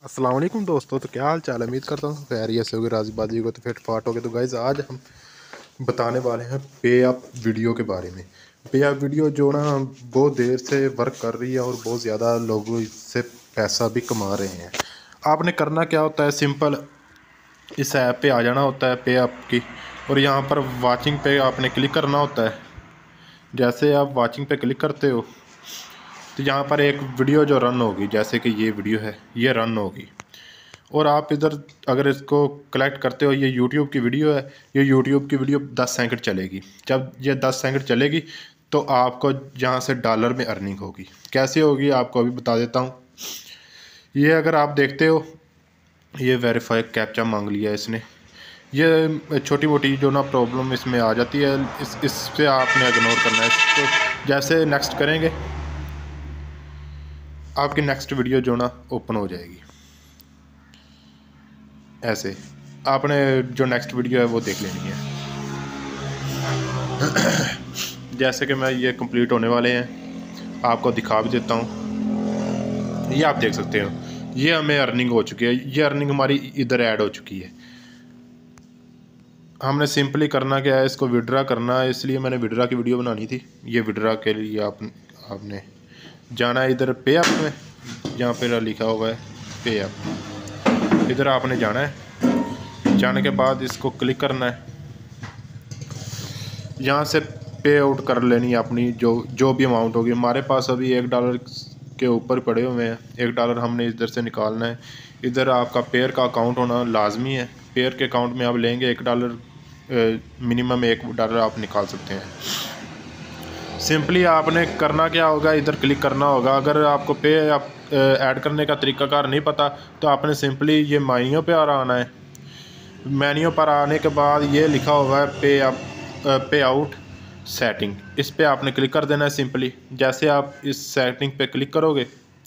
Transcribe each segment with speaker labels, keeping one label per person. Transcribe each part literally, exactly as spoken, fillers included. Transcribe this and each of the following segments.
Speaker 1: अस्सलाम वालेकुम दोस्तों। तो क्या हाल चाल है? उम्मीद करता हूँ खैरियत से होगी, राजी बाजी होगी, तो फिट फाट होगे। तो गाइज़ आज हम बताने वाले हैं पे अप वीडियो के बारे में। पे अप वीडियो जो ना बहुत देर से वर्क कर रही है और बहुत ज़्यादा लोग इससे पैसा भी कमा रहे हैं। आपने करना क्या होता है, सिंपल इस ऐप पे आ जाना होता है पे अप की, और यहाँ पर वाचिंग पे आपने क्लिक करना होता है। जैसे आप वाचिंग पे क्लिक करते हो तो यहाँ पर एक वीडियो जो रन होगी, जैसे कि ये वीडियो है, ये रन होगी और आप इधर अगर इसको कलेक्ट करते हो, ये यूट्यूब की वीडियो है। ये यूट्यूब की वीडियो दस सेकंड चलेगी। जब ये दस सेकंड चलेगी तो आपको यहाँ से डॉलर में अर्निंग होगी। कैसे होगी आपको अभी बता देता हूँ। ये अगर आप देखते हो, ये वेरीफाई कैप्चा मांग लिया इसने। ये छोटी मोटी जो ना प्रॉब्लम इसमें आ जाती है, इस इससे आपने इग्नोर करना है इसको। जैसे नेक्स्ट करेंगे, आपकी नेक्स्ट वीडियो जो ना ओपन हो जाएगी। ऐसे आपने जो नेक्स्ट वीडियो है वो देख लेनी है। जैसे कि मैं ये कंप्लीट होने वाले हैं, आपको दिखा भी देता हूँ। ये आप देख सकते हो, ये हमें अर्निंग हो चुकी है। ये अर्निंग हमारी इधर ऐड हो चुकी है। हमने सिंपली करना क्या है, इसको विड्रा करना है, इसलिए मैंने विड्रा की वीडियो बनानी थी। ये विड्रा के लिए आप आपने जाना है इधर पे अप में, यहाँ पे लिखा हुआ है पे अप। इधर आपने जाना है। जाने के बाद इसको क्लिक करना है। यहाँ से पे आउट कर लेनी है अपनी जो जो भी अमाउंट होगी। हमारे पास अभी एक डॉलर के ऊपर पड़े हुए हैं। एक डॉलर हमने इधर से निकालना है। इधर आपका पेयर का अकाउंट होना लाजमी है। पेयर के अकाउंट में आप लेंगे एक डॉलर, मिनिमम एक डॉलर आप निकाल सकते हैं। सिंपली आपने करना क्या होगा, इधर क्लिक करना होगा। अगर आपको पे आप ऐड करने का तरीकाकार नहीं पता तो आपने सिंपली ये मेन्यू पे आना है। मेन्यू पर आने के बाद ये लिखा हुआ है पे अप पे आउट सेटिंग, इस पे आपने क्लिक कर देना है सिंपली। जैसे आप इस सेटिंग पे क्लिक करोगे,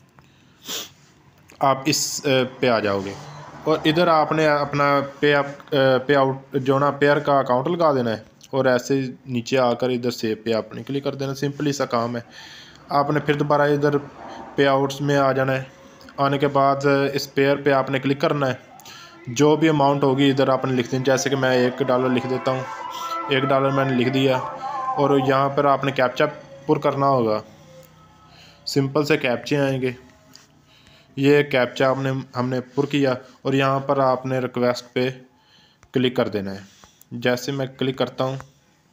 Speaker 1: आप इस पे आ जाओगे और इधर आपने अपना पे अप पे आउट जो ना पेयर का अकाउंट लगा देना है और ऐसे नीचे आकर इधर सेव पे आपने क्लिक कर देना। सिंपली सा काम है। आपने फिर दोबारा इधर पे आउट्स में आ जाना है। आने के बाद इस पेयर पे आपने क्लिक करना है। जो भी अमाउंट होगी इधर आपने लिख देनी। जैसे कि मैं एक डॉलर लिख देता हूँ। एक डॉलर मैंने लिख दिया और यहाँ पर आपने कैप्चा पुर करना होगा। सिंपल से कैप्चे आएंगे। ये कैप्चा आपने हमने पुर किया और यहाँ पर आपने रिक्वेस्ट पे क्लिक कर देना है। जैसे मैं क्लिक करता हूँ,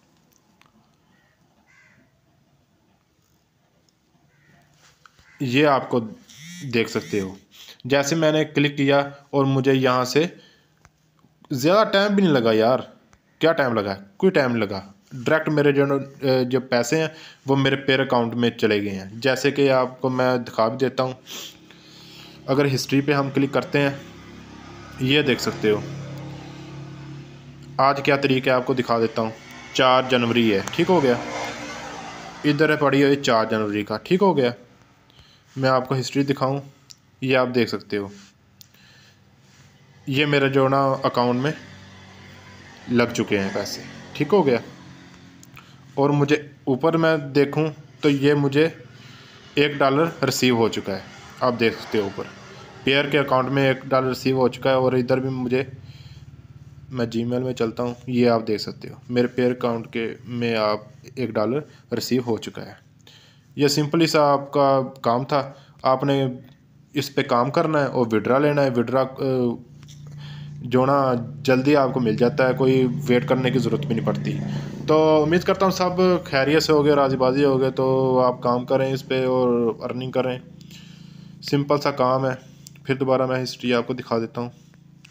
Speaker 1: ये आपको देख सकते हो। जैसे मैंने क्लिक किया और मुझे यहाँ से ज़्यादा टाइम भी नहीं लगा यार। क्या टाइम लगा? कोई टाइम नहीं लगा। डायरेक्ट मेरे जो जो पैसे हैं वो मेरे पेयर अकाउंट में चले गए हैं। जैसे कि आपको मैं दिखा भी देता हूँ। अगर हिस्ट्री पे हम क्लिक करते हैं, ये देख सकते हो। आज क्या तारीख है आपको दिखा देता हूँ। चार जनवरी है, ठीक हो गया। इधर है पड़ी हुई चार जनवरी का, ठीक हो गया। मैं आपको हिस्ट्री दिखाऊँ, ये आप देख सकते हो। ये मेरे जो ना अकाउंट में लग चुके हैं पैसे, ठीक हो गया। और मुझे ऊपर मैं देखूं तो ये मुझे एक डॉलर रिसीव हो चुका है। आप देख सकते हो ऊपर पेयर के अकाउंट में एक डॉलर रिसीव हो चुका है। और इधर भी मुझे, मैं जीमेल में चलता हूं, ये आप देख सकते हो मेरे पेयर अकाउंट के में आप एक डॉलर रिसीव हो चुका है। ये सिंपली सा आपका काम था। आपने इस पे काम करना है और विड्रा लेना है। विड्रा जो ना जल्दी आपको मिल जाता है, कोई वेट करने की ज़रूरत भी नहीं पड़ती। तो उम्मीद करता हूँ सब खैरियत से हो गए, राजी बाजी हो गए। तो आप काम करें इस पे और अर्निंग करें। सिंपल सा काम है। फिर दोबारा मैं हिस्ट्री आपको दिखा देता हूँ।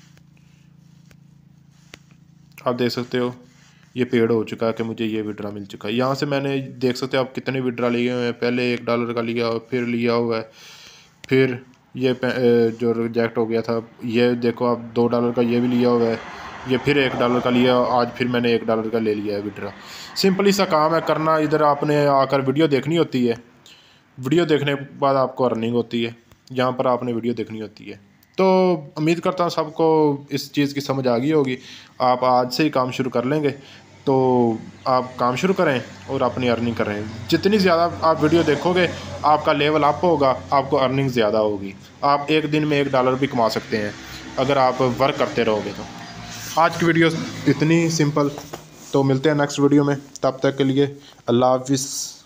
Speaker 1: आप देख सकते हो ये पेड हो चुका है कि मुझे ये विड्रा मिल चुका है। यहाँ से मैंने देख सकते हो आप कितने विड्रा लिए हुए हैं। पहले एक डॉलर का लिया, फिर लिया हुआ है, फिर ये जो रिजेक्ट हो गया था। ये देखो आप दो डॉलर का ये भी लिया हुआ है। ये फिर एक डॉलर का लिया, आज फिर मैंने एक डॉलर का ले लिया है विड्रा। सिंपली सा काम है करना। इधर आपने आकर वीडियो देखनी होती है। वीडियो देखने के बाद आपको अर्निंग होती है। यहाँ पर आपने वीडियो देखनी होती है। तो उम्मीद करता हूँ सबको इस चीज़ की समझ आ गई होगी। आप आज से ही काम शुरू कर लेंगे तो तो आप काम शुरू करें और अपनी अर्निंग करें। जितनी ज़्यादा आप वीडियो देखोगे आपका लेवल अप होगा, आपको अर्निंग ज़्यादा होगी। आप एक दिन में एक डॉलर भी कमा सकते हैं अगर आप वर्क करते रहोगे तो। आज की वीडियो इतनी सिंपल, तो मिलते हैं नेक्स्ट वीडियो में। तब तक के लिए अल्लाह हाफिज़।